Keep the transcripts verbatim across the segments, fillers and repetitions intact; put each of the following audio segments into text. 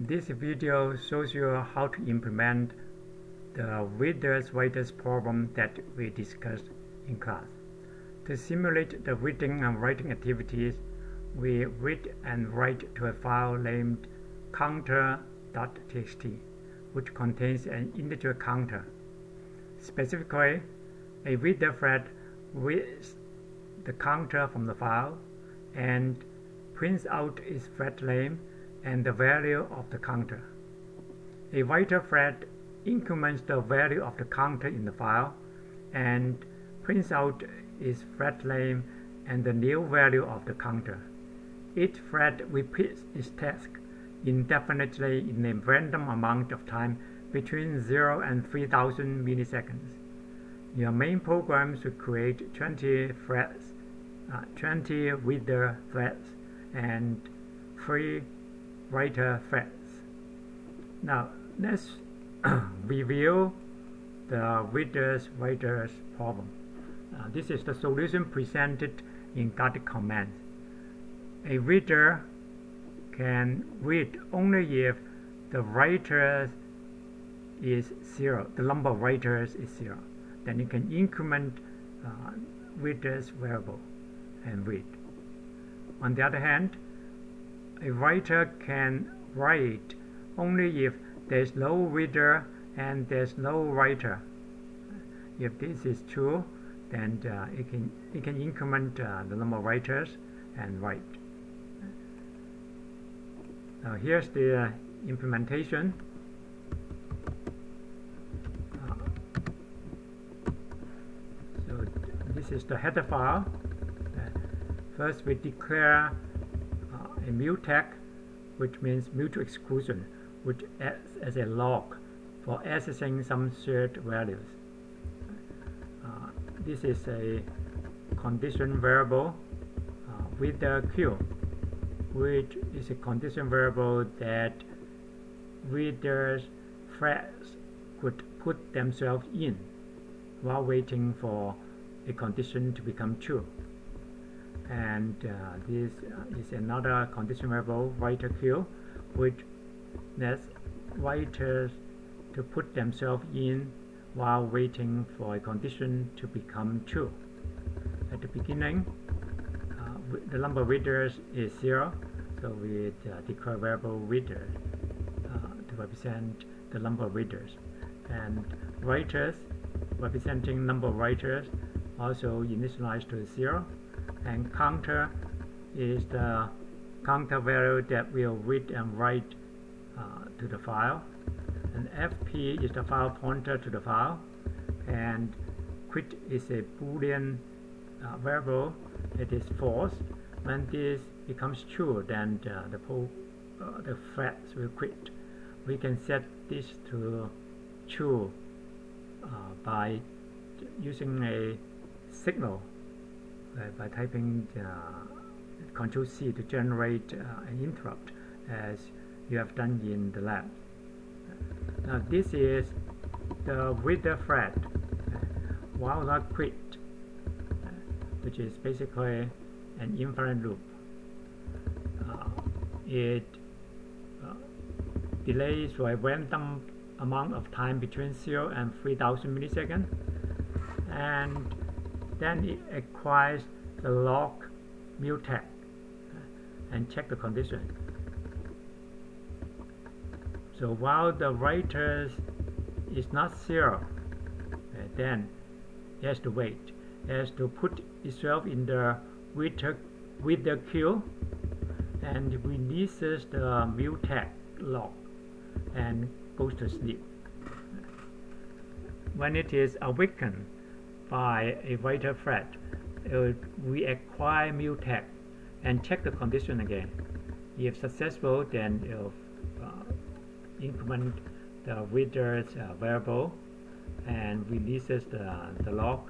This video shows you how to implement the readers writers problem that we discussed in class. To simulate the reading and writing activities, we read and write to a file named counter.txt, which contains an integer counter. Specifically, a reader thread reads the counter from the file and prints out its thread name and the value of the counter. A writer thread increments the value of the counter in the file and prints out its thread name and the new value of the counter. Each thread repeats its task indefinitely in a random amount of time between zero and three thousand milliseconds. Your main program should create twenty threads, uh, twenty reader threads, and three writer threads. Now let's review the readers writers problem. Uh, this is the solution presented in guarded commands. A reader can read only if the writer is zero, the number of writers is zero. Then you can increment uh, readers variable and read. On the other hand, a writer can write only if there is no reader and there is no writer. If this is true, then uh, it can it can increment uh, the number of writers and write. Now here's the uh, implementation. Uh, so this is the header file. Uh, first, we declare uh, a mutex, which means mutual exclusion, which acts as a log for accessing some shared values. Uh, this is a condition variable uh, with the Q, which is a condition variable that readers threads could put themselves in while waiting for a condition to become true. And uh, this uh, is another condition variable, writer Q, which lets writers to put themselves in while waiting for a condition to become true. At the beginning, uh, the number of readers is zero, so we uh, declare variable reader uh, to represent the number of readers. And writers, representing number of writers, also initialized to zero. And counter is the counter value that will read and write uh, to the file. And F P is the file pointer to the file. And quit is a Boolean uh, variable. It is false. When this becomes true, then uh, the, uh, the threads will quit. We can set this to true uh, by using a signal. Uh, by typing uh, control C to generate uh, an interrupt, as you have done in the lab. Now this is the reader thread uh, while not quit, uh, which is basically an infinite loop. Uh, it uh, delays for a random amount of time between zero and three thousand milliseconds, and then it acquires the log mutex and check the condition. So while the writer is not zero, uh, then it has to wait. It has to put itself in the reader, reader queue and releases the mutex log and goes to sleep. When it is awakened by a writer thread, uh, we acquire mutex and check the condition again. If successful, then it will uh, increment the reader's uh, variable and releases the, the log,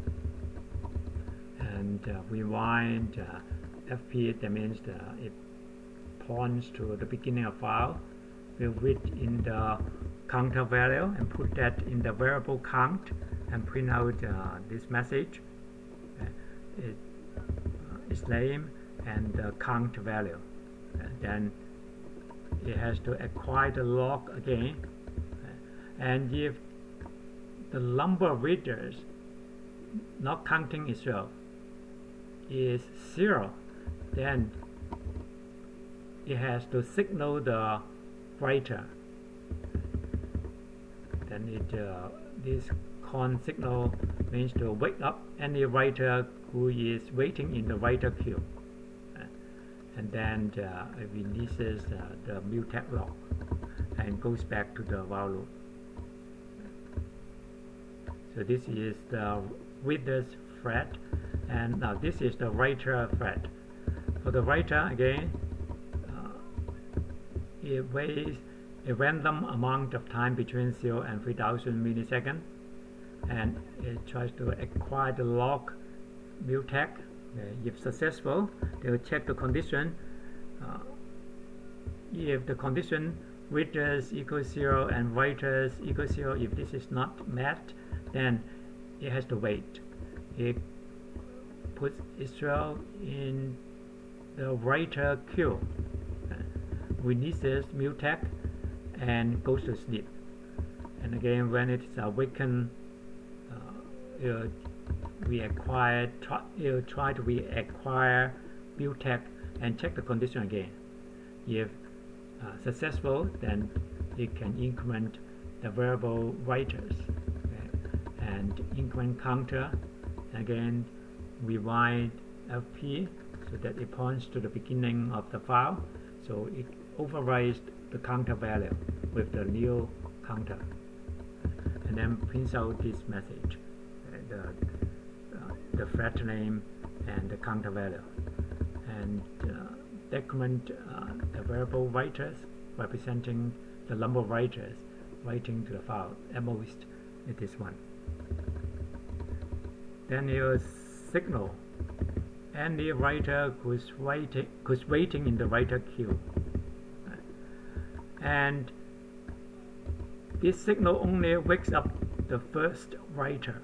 and uh, rewind uh, F P. That means the, it points to the beginning of file. We'll read in the counter value and put that in the variable count and print out uh, this message. Uh, it, uh, its name and the count value. And then it has to acquire the log again, and if the number of readers not counting itself is zero, then it has to signal the writer. Then it uh, this con signal means to wake up any writer who is waiting in the writer queue, uh, and then uh, it releases uh, the mutex log and goes back to the while loop. So this is the reader's thread, and now this is the writer thread. For the writer, again, uh, it weighs a random amount of time between zero and three thousand milliseconds, and it tries to acquire the log mutex. Uh, if successful, they will check the condition. Uh, if the condition readers equals zero and writers equals zero, if this is not met, then it has to wait. It puts itself in the writer queue, uh, releases mutex, and goes to sleep. And again, when it is awakened, uh, it'll reacquire, try, it'll try to reacquire mutex and check the condition again. If uh, successful, then it can increment the variable writers, okay, and increment counter. Again, rewind F P so that it points to the beginning of the file, so it overrides the counter value with the new counter, and then prints out this message, uh, the uh, the thread name and the counter value, and uh, decrement uh, the variable writers representing the number of writers writing to the file. At most, it is one. Then it will signal any writer who's waiting, who's waiting in the writer queue, and this signal only wakes up the first writer,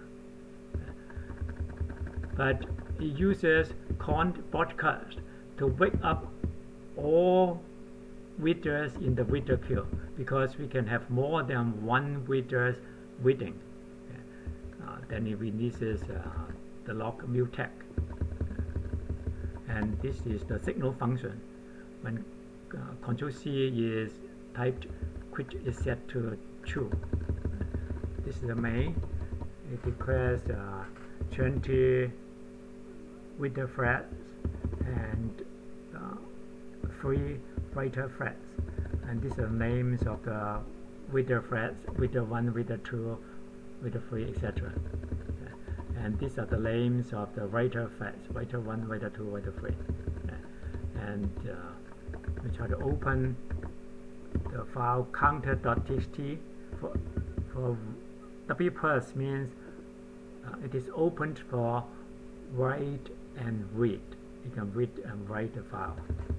but it uses con broadcast to wake up all readers in the reader queue, because we can have more than one reader reading. Uh, then it releases uh, the log mutex, and this is the signal function. When uh, Control C is typed, which is set to true. This is the main. It declares uh, twenty reader threads and uh, three writer threads, and these are names of the reader threads: reader one, reader two, reader three, et cetera. And these are the names of the writer threads: writer one, writer two, writer three. And uh, we try to open the file counter.txt. For, for W plus means uh, it is opened for write and read. You can read and write the file.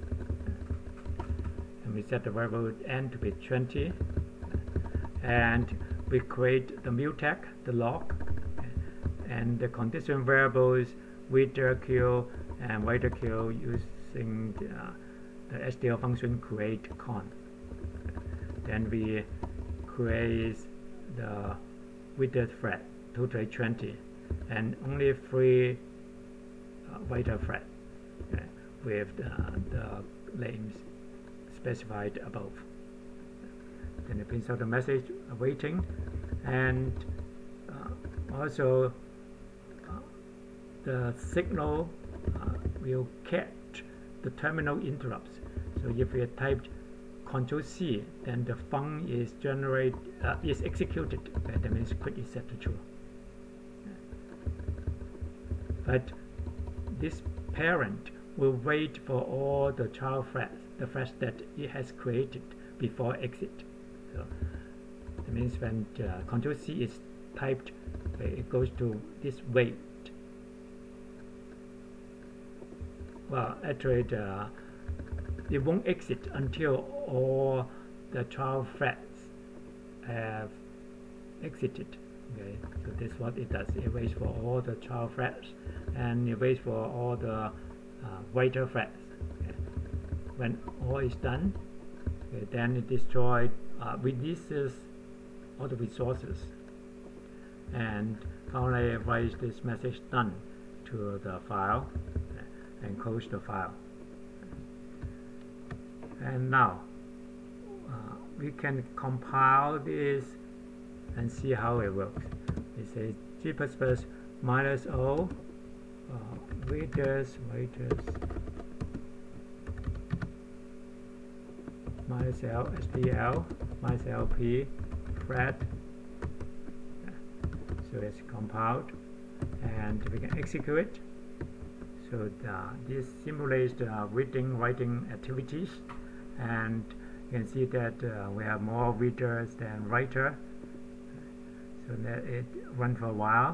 And we set the variable n to be twenty, and we create the mutex, the log, and the condition variables reader queue and writer queue using the, uh, the S D L function create con. Then we create the reader thread, totally twenty, and only three uh, writer thread uh, with uh, the names specified above. Then it prints out the message awaiting, and uh, also uh, the signal uh, will catch the terminal interrupts. So if we typed Control C, then the func is generate uh, is executed. Okay, that means quit is set to true. But this parent will wait for all the child threads, the threads that it has created before exit. So that means when uh, Control C is typed, uh, it goes to this wait. Well, actually, the it won't exit until all the child threads have exited. Okay, so this is what it does. It waits for all the child threads, and it waits for all the uh, writer threads. Okay. When all is done, Okay, then it destroyed, uh, releases all the resources, and finally writes this message done to the file and close the file. And now uh, we can compile this and see how it works. It says G plus plus minus O uh, waiters waiters minus L S D L minus L P fret. So it's compiled, and we can execute it. So uh, this simulates the reading writing activities, and you can see that uh, we have more readers than writer. So that it runs for a while.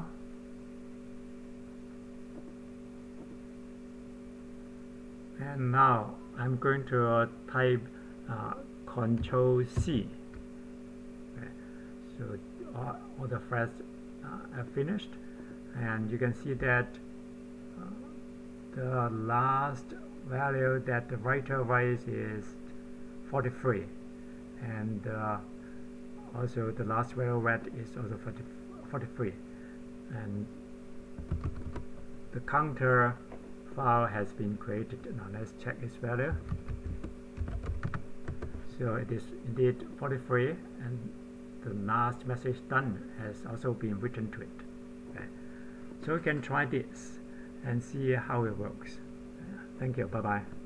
And now I'm going to uh, type uh, Control C. Okay. So uh, all the threads uh, are finished, and you can see that uh, the last value that the writer writes is forty-three, and uh, also the last value read is also forty-three, and the counter file has been created. Now let's check its value. So it is indeed forty-three, and the last message done has also been written to it. Okay. So you can try this and see how it works. Uh, thank you. Bye bye.